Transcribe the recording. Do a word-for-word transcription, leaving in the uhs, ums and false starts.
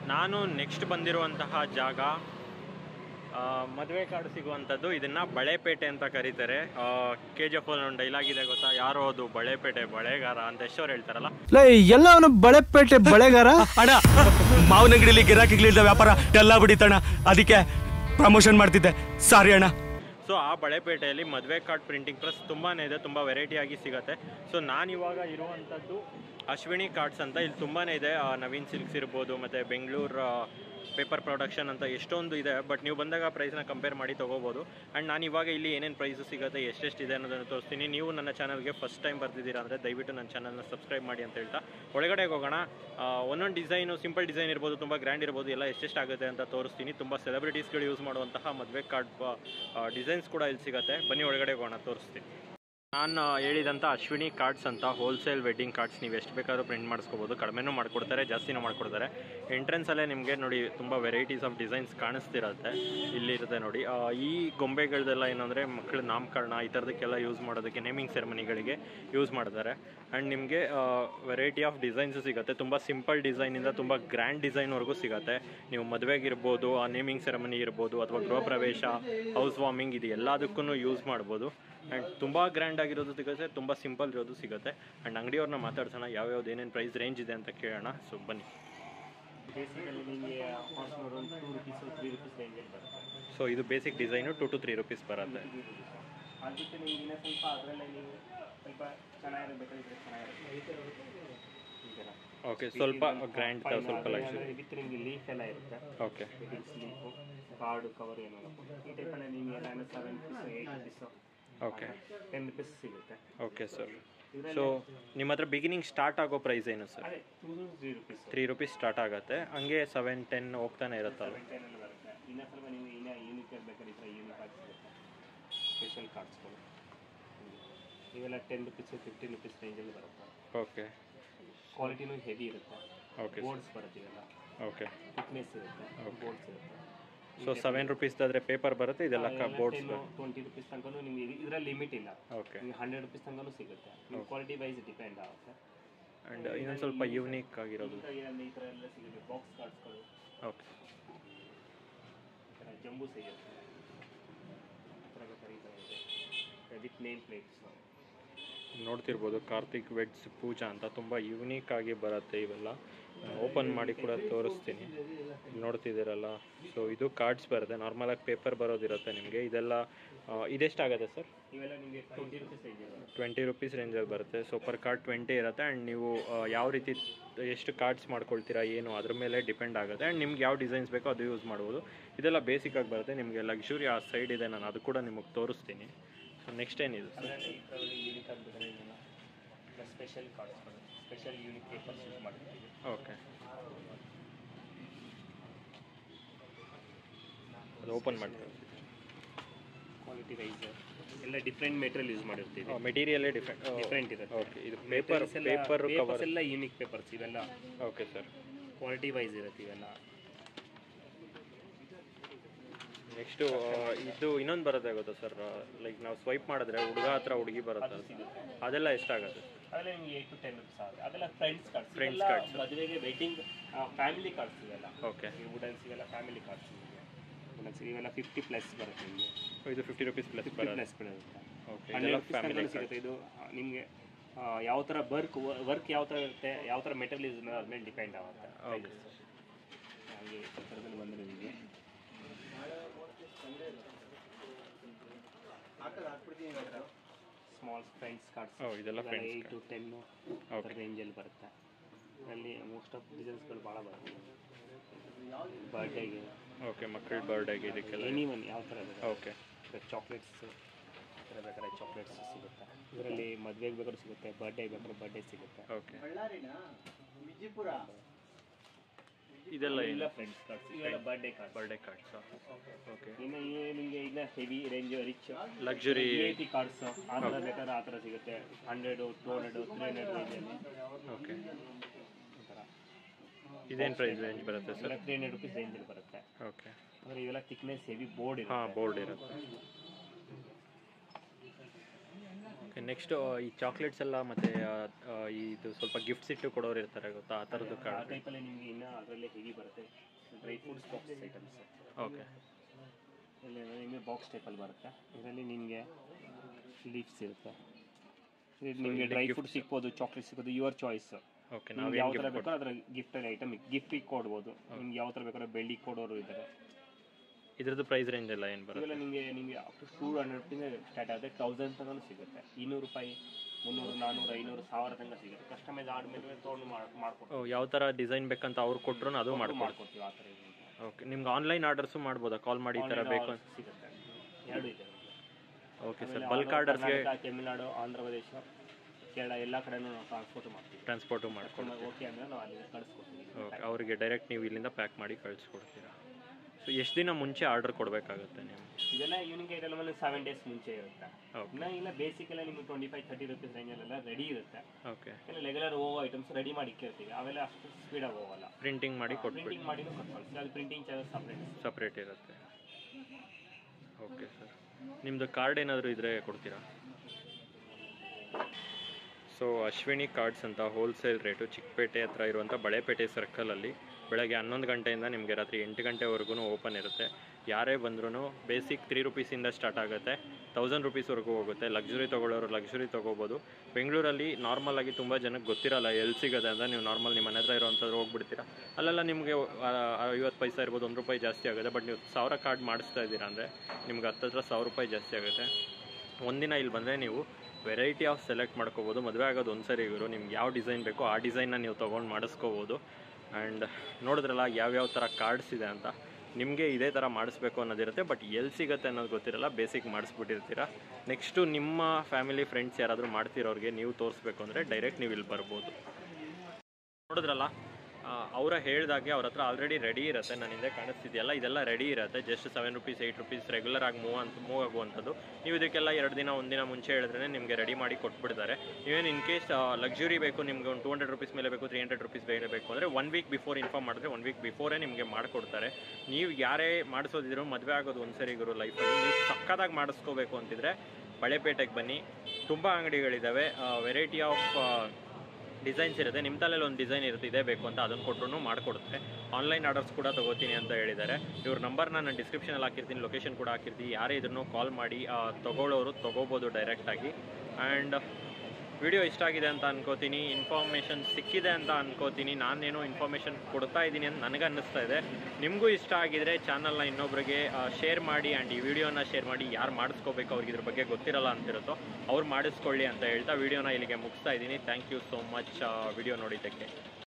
ನಾನು ನೆಕ್ಸ್ಟ್ ಬಂದಿರುವಂತಹ ಜಾಗ ಮದುವೆ ಕಾರ್ಡ್ ಸಿಗುವಂಥದ್ದು. ಇದನ್ನು ಬಳೆಪೇಟೆ ಅಂತ ಕರೀತಾರೆ. ಕೆ ಜಿ ಎಫ್ ಒಂದು ಡೈಲಾಗ್ ಇದೆ ಗೊತ್ತಾ, ಯಾರೋ ಅದು ಬಳೆಪೇಟೆ ಬಳೆಗಾರ ಅಂತ ಎಷ್ಟೋರು ಹೇಳ್ತಾರಲ್ಲ, ಎಲ್ಲ ಅವನು ಬಳೆಪೇಟೆ ಬಳೆಗಾರ. ಅಣ್ಣ ಮಾವನಂಗಡಿಲಿ ಗಿರಾಕಿಗಳಿಲ್ದ ವ್ಯಾಪಾರ ಎಲ್ಲ ಬಿಡಿತಣ್ಣ, ಅದಕ್ಕೆ ಪ್ರಮೋಷನ್ ಮಾಡ್ತಿದ್ದೆ, ಸಾರಿ ಅಣ್ಣ. ಸೊ ಆ ಬಳೆಪೇಟೆಯಲ್ಲಿ ಮದುವೆ ಕಾರ್ಡ್ ಪ್ರಿಂಟಿಂಗ್ ಪ್ರೆಸ್ ತುಂಬಾ ಇದೆ, ತುಂಬ ವೆರೈಟಿಯಾಗಿ ಸಿಗುತ್ತೆ. ಸೊ ನಾನಿವಾಗ ಇರುವಂಥದ್ದು ಅಶ್ವಿನಿ ಕಾರ್ಡ್ಸ್ ಅಂತ. ಇಲ್ಲಿ ತುಂಬಾ ಇದೆ, ನವೀನ್ ಸಿಲ್ಕ್ಸ್ ಇರ್ಬೋದು, ಮತ್ತು ಬೆಂಗಳೂರು ಪೇಪರ್ ಪ್ರೊಡಕ್ಷನ್ ಅಂತ ಎಷ್ಟೊಂದು ಇದೆ. ಬಟ್ ನೀವು ಬಂದಾಗ ಪ್ರೈಸ್ನ ಕಂಪೇರ್ ಮಾಡಿ ತೊಗೋಬೋದು. ಆ್ಯಂಡ್ ನಾನು ಇವಾಗ ಇಲ್ಲಿ ಏನೇನು ಪ್ರೈಸು ಸಿಗುತ್ತೆ, ಎಷ್ಟೆಷ್ಟಿದೆ ಅನ್ನೋದನ್ನು ತೋರಿಸ್ತೀನಿ. ನೀವು ನನ್ನ ಚಾನಲ್ಗೆ ಫಸ್ಟ್ ಟೈಮ್ ಬರ್ತಿದ್ದೀರಾ ಅಂದರೆ ದಯವಿಟ್ಟು ನನ್ನ ಚಾನಲ್ನ ಸಬ್ಸ್ಕ್ರೈಬ್ ಮಾಡಿ ಅಂತ ಹೇಳ್ತಾ ಒಳಗಡೆ ಹೋಗೋಣ. ಒಂದೊಂದು ಡಿಸೈನು ಸಿಂಪಲ್ ಡಿಸೈನ್ ಇರ್ಬೋದು, ತುಂಬ ಗ್ರ್ಯಾಂಡ್ ಇರ್ಬೋದು, ಎಲ್ಲ ಎಷ್ಟೆಷ್ಟಾಗುತ್ತೆ ಅಂತ ತೋರಿಸ್ತೀನಿ. ತುಂಬ ಸೆಲೆಬ್ರಿಟೀಸ್ಗಳು ಯೂಸ್ ಮಾಡುವಂತಹ ಮದುವೆ ಕಾರ್ಡ್ ಡಿಸೈನ್ಸ್ ಕೂಡ ಇಲ್ಲಿ ಸಿಗುತ್ತೆ. ಬನ್ನಿ ಒಳಗಡೆ ಹೋಗೋಣ, ತೋರಿಸ್ತೀನಿ. ನಾನು ಹೇಳಿದಂಥ ಅಶ್ವಿನಿ ಕಾರ್ಡ್ಸ್ ಅಂತ ಹೋಲ್ಸೇಲ್ ವೆಡ್ಡಿಂಗ್ ಕಾರ್ಡ್ಸ್. ನೀವು ಎಷ್ಟು ಬೇಕಾದ್ರೂ ಪ್ರಿಂಟ್ ಮಾಡಿಸ್ಕೋಬೋದು, ಕಡಿಮೆನೂ ಮಾಡಿಕೊಡ್ತಾರೆ, ಜಾಸ್ತಿನೂ ಮಾಡಿಕೊಡ್ತಾರೆ. ಎಂಟ್ರೆನ್ಸಲ್ಲೇ ನಿಮಗೆ ನೋಡಿ ತುಂಬ ವೆರೈಟೀಸ್ ಆಫ್ ಡಿಸೈನ್ಸ್ ಕಾಣಿಸ್ತಿರುತ್ತೆ. ಇಲ್ಲಿರುತ್ತೆ ನೋಡಿ. ಈ ಗೊಂಬೆಗಳದೆಲ್ಲ ಏನಂದರೆ ಮಕ್ಕಳ ನಾಮಕರಣ ಈ ಥರದಕ್ಕೆಲ್ಲ ಯೂಸ್ ಮಾಡೋದಕ್ಕೆ, ನೇಮಿಂಗ್ ಸೆರೆಮನಿಗಳಿಗೆ ಯೂಸ್ ಮಾಡ್ತಾರೆ. ಆ್ಯಂಡ್ ನಿಮಗೆ ವೆರೈಟಿ ಆಫ್ ಡಿಸೈನ್ಸು ಸಿಗುತ್ತೆ. ತುಂಬ ಸಿಂಪಲ್ ಡಿಸೈನಿಂದ ತುಂಬ ಗ್ರ್ಯಾಂಡ್ ಡಿಸೈನ್ವರೆಗೂ ಸಿಗುತ್ತೆ. ನೀವು ಮದುವೆಗಿರ್ಬೋದು, ಆ ನೇಮಿಂಗ್ ಸೆರೆಮನಿ ಇರ್ಬೋದು, ಅಥವಾ ಗೃಹ ಪ್ರವೇಶ, ಹೌಸ್ ವಾರ್ಮಿಂಗ್, ಇದು ಎಲ್ಲದಕ್ಕೂ ಯೂಸ್ ಮಾಡ್ಬೋದು. ಆ್ಯಂಡ್ ತುಂಬ ಗ್ರ್ಯಾಂಡ್ ಆಗಿರೋದು ಸಿಗುತ್ತೆ, ತುಂಬ ಸಿಂಪಲ್ ಇರೋದು ಸಿಗುತ್ತೆ. ಆ್ಯಂಡ್ ಅಂಗಡಿಯವ್ರನ್ನ ಮಾತಾಡ್ಸೋಣ, ಯಾವ್ಯಾವ್ದು ಏನೇನು ಪ್ರೈಸ್ ರೇಂಜ್ ಇದೆ ಅಂತ ಕೇಳೋಣ. ಸೊ ಬನ್ನಿ. ಸೊ ಇದು basic design two to three rupees ಬರುತ್ತೆ. ಓಕೆ, ಸ್ವಲ್ಪ ಗ್ರ್ಯಾಂಡ್, ಸ್ವಲ್ಪ ಲಕ್ಷರಿ. ಲೀಫ್ ಎಲ್ಲ ಇರುತ್ತೆ. ಓಕೆ, ಲೀಫು ಕಾರ್ಡು ಕವರ್ ಏನೋ ಈ ಟೈಪಲ್ಲಿ ನಿಮಗೆ ಎಲ್ಲ seven rupees eight rupees okay ten rupees ಸಿಗುತ್ತೆ. Okay sir. ಸೊ ನಿಮ್ಮ ಹತ್ರ ಬಿಗಿನಿಂಗ್ ಸ್ಟಾರ್ಟ್ ಆಗೋ ಪ್ರೈಸ್ ಏನು sir? Three rupees three rupees start ಆಗುತ್ತೆ, ಹಂಗೆ ಸೆವೆನ್ ಟೆನ್ ಹೋಗ್ತಾನೆ ಇರುತ್ತಲ್ಲ. ಟೆನ್ ಎಲ್ಲ ಬರುತ್ತೆ. ಇನ್ನೂ ಸ್ವಲ್ಪ ನೀವು ಇನ್ನೂ ಯೂನಿಕ್ ಬೇಕಾದ್ರೆ ಈ ಥರ ಯೂನಿಕ್ ಕಾರ್ಡ್ಸ್ ಸಿಗುತ್ತೆ, ಸ್ಪೆಷಲ್ ಕಾರ್ಡ್ಸ್ಗಳು. ಇವೆಲ್ಲ ಟೆನ್ ರುಪೀಸ್ ಫಿಫ್ಟೀನ್ ರುಪೀಸ್ ರೇಂಜಲ್ಲಿ ಬರುತ್ತೆ. ಓಕೆ, ಕ್ವಾಲಿಟಿನೂ ಹೆವಿ ಇರುತ್ತೆ. ಓಕೆ, ಬೋರ್ಡ್ಸ್ ಬರುತ್ತೆ, ಇವೆಲ್ಲ ಓಕೆ, ಥಿಕ್ನೆಸ್ ಇರುತ್ತೆ, ಬೋರ್ಡ್ಸ್ ಇರುತ್ತೆ. ಸೊ ಸೆವೆನ್ ರುಪೀಸ್ದಾದರೆ ಪೇಪರ್ ಬರುತ್ತೆ, ಇದೆಲ್ಲ ಬೋರ್ಡ್ಸ್ ಟ್ವೆಂಟಿ ರುಪೀಸ್ ತನಕ ನಿಮಗೆ ಇದರಲ್ಲಿ ಲಿಮಿಟ್ ಇಲ್ಲ. ಓಕೆ, ನಿಮಗೆ ಹಂಡ್ರೆಡ್ ರುಪೀಸ್ ತನಕ ಸಿಗುತ್ತೆ. ನಿಮ್ಮ ಕ್ವಾಲಿಟಿ ವೈಸ್ ಡಿಪೆಂಡ್ ಆಗುತ್ತೆ. ಆ್ಯಂಡ್ ಇನ್ನೊಂದು ಸ್ವಲ್ಪ ಯೂನಿಕ್ ಆಗಿರೋದು ಈ ಥರ ಎಲ್ಲ ಸಿಗುತ್ತೆ, ಬಾಕ್ಸ್ ಕಾರ್ಡ್ಸ್ಗಳು. ಓಕೆ, ಜಂಬೂ ಸಿಗುತ್ತೆ, ವಿತ್ ನೇಮ್ ಪ್ಲೇಟ್ಸ್. ನೋಡ್ತಿರ್ಬೋದು ಕಾರ್ತಿಕ್ ವೆಡ್ಸ್ ಪೂಜಾ ಅಂತ, ತುಂಬ ಯೂನಿಕ್ ಆಗಿ ಬರುತ್ತೆ ಇವೆಲ್ಲ. ಓಪನ್ ಮಾಡಿ ಕೂಡ ತೋರಿಸ್ತೀನಿ, ನೋಡ್ತಿದ್ದೀರಲ್ಲ. ಸೊ ಇದು ಕಾರ್ಡ್ಸ್ ಬರುತ್ತೆ, ನಾರ್ಮಲಾಗಿ ಪೇಪರ್ ಬರೋದಿರುತ್ತೆ ನಿಮಗೆ. ಇದೆಲ್ಲ ಇದೆಷ್ಟಾಗುತ್ತೆ ಸರ್? ಇವೆಲ್ಲ ನಿಮಗೆ twenty rupees range twenty rupees ರೇಂಜಲ್ಲಿ ಬರುತ್ತೆ. ಸೊ ಪರ್ ಕಾರ್ಡ್ ಟ್ವೆಂಟಿ ಇರುತ್ತೆ. ಆ್ಯಂಡ್ ನೀವು ಯಾವ ರೀತಿ ಎಷ್ಟು ಕಾರ್ಡ್ಸ್ ಮಾಡ್ಕೊಳ್ತೀರಾ ಏನು ಅದ್ರ ಮೇಲೆ ಡಿಪೆಂಡ್ ಆಗುತ್ತೆ. ಆ್ಯಂಡ್ ನಿಮ್ಗೆ ಯಾವ ಡಿಸೈನ್ಸ್ ಬೇಕೋ ಅದು ಯೂಸ್ ಮಾಡ್ಬೋದು. ಇದೆಲ್ಲ ಬೇಸಿಕ್ಕಾಗಿ ಬರುತ್ತೆ. ನಿಮಗೆ ಲಕ್ಸುರಿ ಆ ಸೈಡ್ ಇದೆ, ನಾನು ಅದು ಕೂಡ ನಿಮಗೆ ತೋರಿಸ್ತೀನಿ. ಸೊ ನೆಕ್ಸ್ಟ್ ಏನಿದೆ ಸರ್? ಯೂನಿಕ್ ಆಗಬೇಕಾದ್ರೆ ಸ್ಪೆಷಲ್ ಕಾರ್ಡ್ಸ್ಗಳು, ಸ್ಪೆಷಲ್ ಯೂನಿಕ್ ಪೇಪರ್ಸ್ ಯೂಸ್ ಮಾಡ್ತೀವಿ. ಓಕೆ, ಅದು ಓಪನ್ ಮಾಡ್ತೀವಿ. ಕ್ವಾಲಿಟಿ ವೈಸ್ ಎಲ್ಲ ಡಿಫ್ರೆಂಟ್ ಮೆಟೀರಿಯಲ್ ಯೂಸ್ ಮಾಡಿರ್ತೀವಿ. ಮೆಟೀರಿಯಲ್ಲೇ ಡಿಫ್ರೆಂಟ್ ಡಿಫ್ರೆಂಟ್ ಇರುತ್ತೆ. ಓಕೆ, ಇದು ಪೇಪರ್ ಪೇಪರ್ ಕವರ್ ಎಲ್ಲ ಯೂನಿಕ್ ಪೇಪರ್ಸ್ ಇವೆಲ್ಲ. ಓಕೆ ಸರ್, ಕ್ವಾಲಿಟಿ ವೈಸ್ ಇರುತ್ತೆ ಇವೆಲ್ಲ. ನೆಕ್ಸ್ಟು ಇದು ಇನ್ನೊಂದು ಬರುತ್ತೆ ಗೊತ್ತಾ ಸರ್, ಲೈಕ್ ನಾವು ಸ್ವೈಪ್ ಮಾಡಿದ್ರೆ ಹುಡುಗ ಹತ್ರ ಹುಡುಗಿ ಬರುತ್ತೆ, ಅದೆಲ್ಲ ಎಷ್ಟಾಗುತ್ತೆ? ಅದೆಲ್ಲ ನಿಮಗೆ ಏಟ್ ಟು ಟೆನ್ ರುಪೀಸ್ ಆಗುತ್ತೆ. ಅದೆಲ್ಲ ಫ್ರೆಂಡ್ಸ್ ಕಾರ್ಡ್ಸ್. ಫ್ರೆಂಡ್ಸ್ ಕಾರ್ಡ್ಸ್, ಮದುವೆಗೆ ವೆಡ್ಡಿಂಗ್ ಫ್ಯಾಮಿಲಿ ಕಾರ್ಡ್ಸ್ ಇವೆಲ್ಲ. ಓಕೆ, ವುಡನ್ಸ್ ಇವೆಲ್ಲ ಫ್ಯಾಮಿಲಿ ಕಾರ್ಡ್ಸ್. ವುಡನ್ಸ್ ಇವೆಲ್ಲ ಫಿಫ್ಟಿ ಪ್ಲಸ್ ಬರುತ್ತೆ ನಿಮಗೆ. ಇದು fifty rupees plus fifty plus ಬರುತ್ತೆ. ಓಕೆ, ಹಂಡ್ರೆಡ್ ರುಪೀಸ್ ಸಿಗುತ್ತೆ. ಇದು ನಿಮಗೆ ಯಾವ ಥರ ವರ್ಕ್ ವರ್ಕ್ ಯಾವ ಥರ ಇರುತ್ತೆ, ಯಾವ ಥರ ಮೆಟೀರಿಯಲ್ ಯೂಸ್ ಮೇಲೆ ಅದ್ಮೇಲೆ ಡಿಪೆಂಡ್ ಆಗುತ್ತೆ. ಹಾಗೆ ಈ ಥರದಲ್ಲಿ ಬಂದರೆ ನಿಮಗೆ ಸ್ಮಾಲ್ ಫ್ರೆಂಡ್ಸ್ ಕಾರ್ಡ್ಸ್. ಇದೆಲ್ಲ ಏಯ್ಟ್ ಟು ಟೆನ್ನು ರೇಂಜಲ್ಲಿ ಬರುತ್ತೆ. ಅದರಲ್ಲಿ ಮೋಸ್ಟ್ ಆಫ್ ಡಿಸೈನ್ಸ್ಗಳು ಭಾಳ ಬರುತ್ತೆ. ಬರ್ಡೇಗೆ, ಓಕೆ, ಮಕ್ಕಳ ಬರ್ಡೇಗೆ, ಇದಕ್ಕೆಲ್ಲ ಎನಿ ಒನ್ ಯಾವ ಥರ ಇದೆ. ಓಕೆ, ಚಾಕ್ಲೇಟ್ಸ್ ಥರ ಬೇಕಾದ್ರೆ ಚಾಕ್ಲೇಟ್ಸ್ ಸಿಗುತ್ತೆ. ಇದರಲ್ಲಿ ಮದುವೆಗೆ ಬೇಕಾದ್ರೂ ಸಿಗುತ್ತೆ, ಬರ್ಡೇ ಬೇಕಾದ್ರೆ ಬರ್ಡೇ ಸಿಗುತ್ತೆ. ಓಕೆ, ಇದೆಲ್ಲ ಇಲ್ಲ ಫ್ರೆಂಡ್ಸ್ ಕಾರ್ಡ್ಸ್, ಇವೆಲ್ಲ birthday card birthday cards. Okay, ಇನ್ನು ನಿಮಗೆ ಈಗ heavy range rich luxury V I P cards ಆ ಥರ ಬೇಕಾದ್ರೆ ಆ ಥರ ಸಿಗುತ್ತೆ. Hundred two hundred three hundred ರೇಂಜಲ್ಲಿ. ಓಕೆ, ಇದೇನು ಪ್ರೈಸ್ ರೇಂಜ್ ಬರುತ್ತೆ ಸರ್? ತ್ರೀ ಹಂಡ್ರೆಡ್ ರುಪೀಸ್ ರೇಂಜಲ್ಲಿ ಬರುತ್ತೆ. ಓಕೆ, ಅಂದರೆ ಇವೆಲ್ಲ ಥಿಕ್ನೆಸ್ ಹೆವಿ ಬೋರ್ಡ್ ಇರುತ್ತೆ. ಹಾಂ, ಬೋರ್ಡ್ ಇರುತ್ತೆ. ಓಕೆ, ನೆಕ್ಸ್ಟ್ ಈ ಚಾಕ್ಲೇಟ್ಸ್ ಎಲ್ಲ ಮತ್ತು ಇದು ಸ್ವಲ್ಪ ಗಿಫ್ಟ್ಸ್ ಇಟ್ಟು ಕೊಡೋರು ಇರ್ತಾರೆ ಗೊತ್ತಾ, ಆ ಥರದ್ದು ಆ ಕಾರ್ಡ್. ಟೈಪಲ್ಲಿ ನಿಮಗೆ ಇನ್ನೂ ಅದರಲ್ಲೇ ಹೆವಿ ಬರುತ್ತೆ, dry fruits box items. Okay, ಇಲ್ಲಿ ನಿಮಗೆ ಬಾಕ್ಸ್ ಟೈಪಲ್ಲಿ ಬರುತ್ತೆ. ಇದರಲ್ಲಿ ನಿಮಗೆ ಲೀಫ್ಸ್ ಇರುತ್ತೆ. ಇದು ನಿಮಗೆ ಡ್ರೈ ಫ್ರೂಟ್ ಸಿಗ್ಬೋದು, ಚಾಕ್ಲೇಟ್ ಸಿಗ್ಬೋದು, ಯುವರ್ ಚಾಯ್ಸ್. ಓಕೆ, ನಿಮ್ಗೆ ನಾವು ಯಾವ ಥರ ಬೇಕೋ ಅದರ ಗಿಫ್ಟಲ್ಲಿ ಐಟಮ್ ಗಿಫ್ಟಿಗೆ ಕೊಡ್ಬೋದು. ನಿಮ್ಗೆ ಯಾವ ಥರ ಬೇಕಾದ್ರೆ ಬೆಳ್ಳಿ ಕೊಡೋರು ಇದ್ದಾರೆ. ಇದ್ರದ್ದು ಪ್ರೈಸ್ ರೇಂಜ್ ಎಲ್ಲ ಏನು ಬರುತ್ತೆ? ಇವೆಲ್ಲ ನಿಮಗೆ ನಿಮಗೆ up to two hundred rupees start ಆಗುತ್ತೆ, ತೌಸಂಡ್ ತನಕ ಸಿಗುತ್ತೆ. ಇನ್ನೂರು ರೂಪಾಯಿ, ಮುನ್ನೂರು, ನಾನ್ನೂರು, ಐನೂರು, ಸಾವಿರ ತನಕ ಸಿಗುತ್ತೆ. ಕಸ್ಟಮೈಸ್ ಆದಮೇಲೆ ತೊಗೊಂಡು ಮಾಡ್ಕೊಡ್ತೀವಿ. ಯಾವ ಥರ ಡಿಸೈನ್ ಬೇಕಂತ ಅವ್ರು ಕೊಟ್ಟರು ಅದು ಮಾಡ್ಕೊಡ್ತೀವಿ. ಮಾಡ್ಕೊಡ್ತೀವಿ ಆ ಥರ ಇದೆ. ಓಕೆ, ನಿಮ್ಗೆ ಆನ್ಲೈನ್ ಆರ್ಡರ್ಸು ಮಾಡ್ಬೋದಾ? ಕಾಲ್ ಮಾಡಿ ಈ ಥರ ಬೇಕು ಅಂತ? ಸಿಗುತ್ತೆ, ಎರಡು ಇದೆ. ಓಕೆ ಸರ್, ಬಲ್ಕ್ ಆರ್ಡರ್ಸ್ಗೆ ತಮಿಳ್ನಾಡು, ಆಂಧ್ರ ಪ್ರದೇಶ, ಕೇರಳ ಎಲ್ಲ ಕಡೆನೂ ನಾವು ಟ್ರಾನ್ಸ್ಪೋರ್ಟ್ ಮಾಡ್ತೀವಿ. ಟ್ರಾನ್ಸ್ಪೋರ್ಟು ಮಾಡ್ಕೊಂಡು ಓಕೆ ಅಂದರೆ ನಾವು ಅಲ್ಲಿ ಕಳಿಸ್ಕೊಡ್ತೀವಿ. ಓಕೆ, ಅವರಿಗೆ ಡೈರೆಕ್ಟ್ ನೀವು ಇಲ್ಲಿಂದ ಪ್ಯಾಕ್ ಮಾಡಿ ಕಳಿಸ್ಕೊಡ್ತೀರಾ? ಸೊ ಎಷ್ಟು ದಿನ ಮುಂಚೆ ಆರ್ಡರ್ ಕೊಡಬೇಕಾಗುತ್ತೆ ನೀವು? ಇದೆಲ್ಲ ಈವ್ನಿಂಗ್ ಐಟಲ್ ಮೇಲೆ ಸೆವೆನ್ ಡೇಸ್ ಮುಂಚೆ ಇರುತ್ತೆ. ಓಕೆ, ಇನ್ನು ಇಲ್ಲ ಬೇಸಿಕ್ ಎಲ್ಲ ನಿಮಗೆ ಟ್ವೆಂಟಿ ಫೈವ್ ತರ್ಟಿ ರುಪೀಸ್ ರೇಂಜಲ್ಲೆಲ್ಲ ರೆಡಿ ಇರುತ್ತೆ. ಓಕೆ, ಇಲ್ಲ ರೆಗ್ಯುಲರ್ ಹೋಗೋ ಐಟಮ್ಸ್ ರೆಡಿ ಮಾಡಿ ಇಕ್ಕಿರ್ತೀವಿ, ಅವೆಲ್ಲ ಅಷ್ಟು ಸ್ಪೀಡಾಗಿ ಹೋಗಲ್ಲ. ಪ್ರಿಂಟಿಂಗ್ ಮಾಡಿ ಕೊಟ್ಬಿಟ್ಟು ಪ್ರಿಂಟಿಂಗ್ ಮಾಡಿನೂ ಕೊಟ್ಟು ಅದು ಪ್ರಿಂಟಿಂಗ್ ಚಾರ್ಜಸ್ ಸಪ್ರೇಟ್ ಸಪ್ರೇಟ್ ಇರುತ್ತೆ. ಓಕೆ ಸರ್, ನಿಮ್ಮದು ಕಾರ್ಡ್ ಏನಾದರೂ ಇದ್ದರೆ ಕೊಡ್ತೀರಾ? ಸೊ ಅಶ್ವಿನಿ ಕಾರ್ಡ್ಸ್ ಅಂತ ಹೋಲ್ಸೇಲ್ ರೇಟು ಚಿಕ್ಕಪೇಟೆ ಹತ್ರ ಇರುವಂಥ ಬಳೆಪೇಟೆ ಸರ್ಕಲಲ್ಲಿ ಬೆಳಗ್ಗೆ ಹನ್ನೊಂದು ಗಂಟೆಯಿಂದ ನಿಮಗೆ ರಾತ್ರಿ ಎಂಟು ಗಂಟೆವರೆಗೂ ಓಪನ್ ಇರುತ್ತೆ. ಯಾರೇ ಬಂದ್ರೂ ಬೇಸಿಕ್ ತ್ರೀ ರುಪೀಸಿಂದ ಸ್ಟಾರ್ಟ್ ಆಗುತ್ತೆ, ತೌಸಂಡ್ ರುಪೀಸ್ವರೆಗೂ ಹೋಗುತ್ತೆ. ಲಕ್ಸುರಿ ತೊಗೊಳ್ಳೋರು ಲಕ್ಸುರಿ ತೊಗೋಬೋದು. ಬೆಂಗಳೂರಲ್ಲಿ ನಾರ್ಮಲಾಗಿ ತುಂಬ ಜನಕ್ಕೆ ಗೊತ್ತಿರಲ್ಲ ಎಲ್ಲಿ ಸಿಗೋದೆ ಅಂತ. ನೀವು ನಾರ್ಮಲ್ ನಿಮ್ಮ ಮನೆ ಹತ್ರ ಇರೋವಂಥದ್ದು ಹೋಗ್ಬಿಡ್ತೀರಾ, ಅಲ್ಲೆಲ್ಲ ನಿಮಗೆ ಐವತ್ತು ಪೈಸೆ ಇರ್ಬೋದು, ಒಂದು ರೂಪಾಯಿ ಜಾಸ್ತಿ ಆಗುತ್ತೆ. ಬಟ್ ನೀವು ಸಾವಿರ ಕಾರ್ಡ್ ಮಾಡಿಸ್ತಾ ಇದ್ದೀರಾ ಅಂದರೆ ನಿಮ್ಗೆ ಹತ್ತತ್ರ ಸಾವಿರ ರೂಪಾಯಿ ಜಾಸ್ತಿ ಆಗುತ್ತೆ. ಒಂದಿನ ಇಲ್ಲಿ ಬಂದರೆ ನೀವು ವೆರೈಟಿ ಆಫ್ ಸೆಲೆಕ್ಟ್ ಮಾಡ್ಕೋಬೋದು. ಮದುವೆ ಆಗೋದು ಒಂದು ಸರಿ ಇವರು ನಿಮ್ಗೆ ಯಾವ ಡಿಸೈನ್ ಬೇಕೋ ಆ ಡಿಸೈನ್ನ ನೀವು ತೊಗೊಂಡು ಮಾಡಿಸ್ಕೋಬೋದು. ಆ್ಯಂಡ್ ನೋಡಿದ್ರಲ್ಲ ಯಾವ್ಯಾವ ಥರ ಕಾರ್ಡ್ಸ್ ಇದೆ ಅಂತ. ನಿಮಗೆ ಇದೇ ಥರ ಮಾಡಿಸ್ಬೇಕು ಅನ್ನೋದಿರುತ್ತೆ, ಬಟ್ ಎಲ್ಲಿ ಸಿಗುತ್ತೆ ಅನ್ನೋದು ಗೊತ್ತಿರಲ್ಲ, ಬೇಸಿಕ್ ಮಾಡಿಸ್ಬಿಟ್ಟಿರ್ತೀರ. ನೆಕ್ಸ್ಟು ನಿಮ್ಮ ಫ್ಯಾಮಿಲಿ ಫ್ರೆಂಡ್ಸ್ ಯಾರಾದರೂ ಮಾಡ್ತಿರೋರಿಗೆ ನೀವು ತೋರಿಸ್ಬೇಕು ಅಂದರೆ ಡೈರೆಕ್ಟ್ ನೀವು ಇಲ್ಲಿ ಬರ್ಬೋದು. ನೋಡಿದ್ರಲ್ಲ, ಅವರ ಹೇಳಿದಾಗೆ ಅವ್ರ ಹತ್ರ ಆಲ್ರೆಡಿ ರೆಡಿ ಇರುತ್ತೆ. ನಾನು ಹಿಂದೆ ಕಾಣಿಸ್ತಿದೆಯಲ್ಲ, ಇದೆಲ್ಲ ರೆಡಿ ಇರುತ್ತೆ. Just seven rupees eight rupees regular ಆಗಿ ಮೂವ್ ಅಂತ ಮೂವ್ ಆಗುವಂಥದ್ದು. ನೀವು ಇದಕ್ಕೆಲ್ಲ ಎರಡು ದಿನ ಒಂದು ದಿನ ಮುಂಚೆ ಹೇಳಿದ್ರೆ ನಿಮಗೆ ರೆಡಿ ಮಾಡಿ ಕೊಟ್ಬಿಡ್ತಾರೆ. ನೀವೇನು ಇನ್ ಕೇಸ್ ಲಕ್ಸುರಿ ಬೇಕು, ನಿಮಗೆ ಒಂದು ಟೂ ಹಂಡ್ರೆಡ್ ರುಪೀಸ್ ಮೇಲೆ ಬೇಕು, ತ್ರೀ ಹಂಡ್ರೆಡ್ ರುಪೀಸ್ ಬೇರೆ ಬೇಕು ಅಂದರೆ ಒನ್ ವೀಕ್ ಬಿಫೋರ್ ಇನ್ಫಾರ್ಮ್ ಮಾಡಿದ್ರೆ ಒನ್ ವೀಕ್ ಬಿಫೋರೇ ನಿಮಗೆ ಮಾಡಿಕೊಡ್ತಾರೆ. ನೀವು ಯಾರೇ ಮಾಡಿಸೋದಿದ್ರು ಮದುವೆ ಆಗೋದು ಒಂದು ಸರಿ ಇರೋ ಲೈಫಲ್ಲಿ ನೀವು ಸಕ್ಕತ್ತಾಗಿ ಮಾಡಿಸ್ಕೋಬೇಕು ಅಂತಿದ್ರೆ ಬಳೆಪೇಟೆಗೆ ಬನ್ನಿ. ತುಂಬ ಅಂಗಡಿಗಳಿದ್ದಾವೆ, ವೆರೈಟಿ ಆಫ್ ಡಿಸೈನ್ಸ್ ಇರುತ್ತೆ. ನಿಮ್ಮ ತಲೆಯಲ್ಲಿ ಒಂದು ಡಿಸೈನ್ ಇರುತ್ತೆ, ಇದೇ ಬೇಕು ಅಂತ ಅದನ್ನು ಕೊಟ್ಟರು ಮಾಡಿಕೊಡುತ್ತೆ. ಆನ್ಲೈನ್ ಆರ್ಡರ್ಸ್ ಕೂಡ ತೊಗೋತೀನಿ ಅಂತ ಹೇಳಿದ್ದಾರೆ. ಇವ್ರ ನಂಬರ್ನ ನಾನು ಡಿಸ್ಕ್ರಿಪ್ಷನಲ್ಲಿ ಹಾಕಿರ್ತೀನಿ, ಲೊಕೇಶನ್ ಕೂಡ ಹಾಕಿರ್ತೀನಿ. ಯಾರೇ ಇದನ್ನು ಕಾಲ್ ಮಾಡಿ ತೊಗೊಳ್ಳೋರು ತೊಗೋಬೋದು ಡೈರೆಕ್ಟಾಗಿ. ಆ್ಯಂಡ್ ವಿಡಿಯೋ ಇಷ್ಟ ಆಗಿದೆ ಅಂತ ಅನ್ಕೋತೀನಿ, ಇನ್ಫಾರ್ಮೇಷನ್ ಸಿಕ್ಕಿದೆ ಅಂತ ಅನ್ಕೋತೀನಿ. ನಾನೇನೋ ಇನ್ಫಾರ್ಮೇಷನ್ ಕೊಡ್ತಾ ಇದ್ದೀನಿ ಅಂತ ನನಗೆ ಅನ್ನಿಸ್ತಾ ಇದೆ. ನಿಮಗೂ ಇಷ್ಟ ಆಗಿದರೆ ಚಾನಲ್ನ ಇನ್ನೊಬ್ಬರಿಗೆ ಶೇರ್ ಮಾಡಿ ಆ್ಯಂಡ್ ಈ ವಿಡಿಯೋನ ಶೇರ್ ಮಾಡಿ. ಯಾರು ಮಾಡಿಸ್ಕೋಬೇಕು ಅವ್ರಿಗೆ ಇದ್ರ ಬಗ್ಗೆ ಗೊತ್ತಿರಲ್ಲ ಅಂತಿರುತ್ತೋ ಅವ್ರು ಮಾಡಿಸ್ಕೊಳ್ಳಿ ಅಂತ ಹೇಳ್ತಾ ವಿಡಿಯೋನ ಇಲ್ಲಿಗೆ ಮುಗಿಸ್ತಾ ಇದ್ದೀನಿ. Thank you so much video ನೋಡಿದ್ದಕ್ಕೆ.